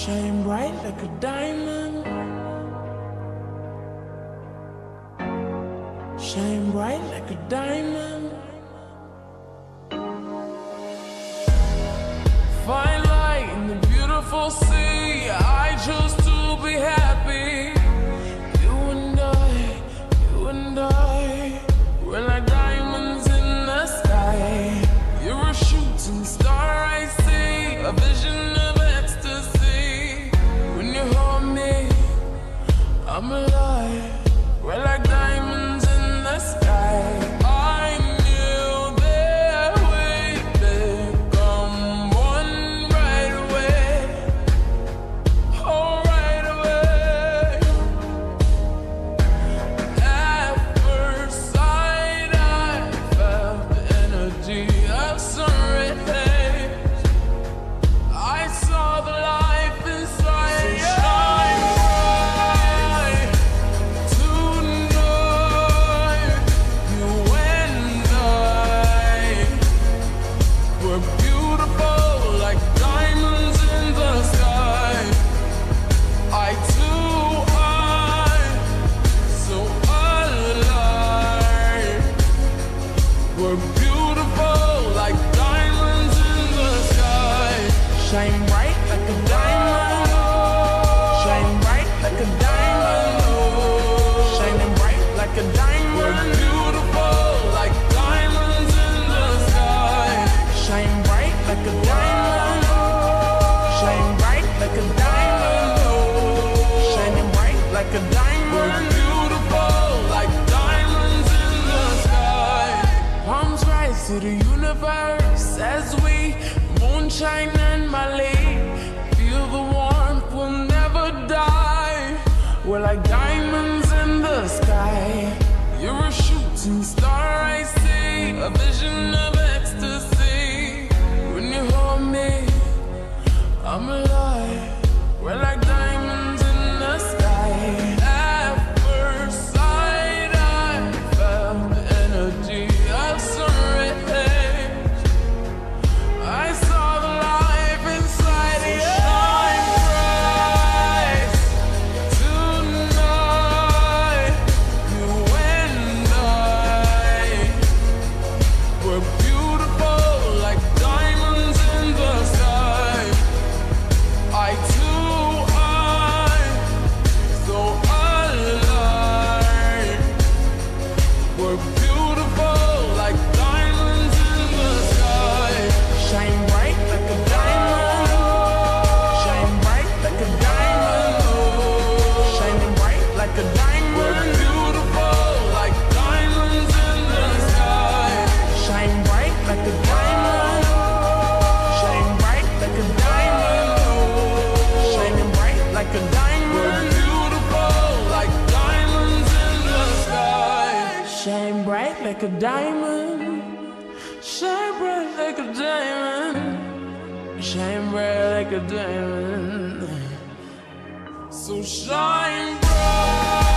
Shine bright like a diamond. Shine bright like a diamond. Find light in the beautiful sea. I chose to be happy. You and I, we're like diamonds in the sky. You're a shooting star, I see, a vision of ecstasy. When you hold me, I'm alive. We're like diamonds in the sky. I knew that we'd become one right away. Oh, right away. At first sight, I felt the energy of sun rays. I saw the life inside you. Shine bright like a diamond. Shine bright like a diamond. Shining bright like a diamond. We're beautiful like diamonds in the sky. Shine bright like a diamond. Shine bright like a diamond. Shining bright like a diamond. We're beautiful like diamonds in the sky. Palms rise to the universe as we moonshine and Mali. Feel the warmth, we'll never die. We're like diamonds in the sky. You're a shooting star, I see, a vision of ecstasy. When you hold me, I'm alive. We're like diamonds in the sky. At first sight, I felt the energy of sun rays. I saw the life inside you. Shine bright tonight. You and I, we're beautiful like diamonds in the sky. I too, so alive. We're beautiful like diamonds in the sky. Shine bright like a diamond. Shine bright like a diamond. Shining bright like a diamond. We're beautiful like diamonds in the sky. Shine bright like a diamond. Shine bright like a diamond. Shining bright like a diamond. We're beautiful like diamonds in the sky. Shine bright like a diamond. Shine bright like a diamond. Shine bright like a diamond. So shine bright.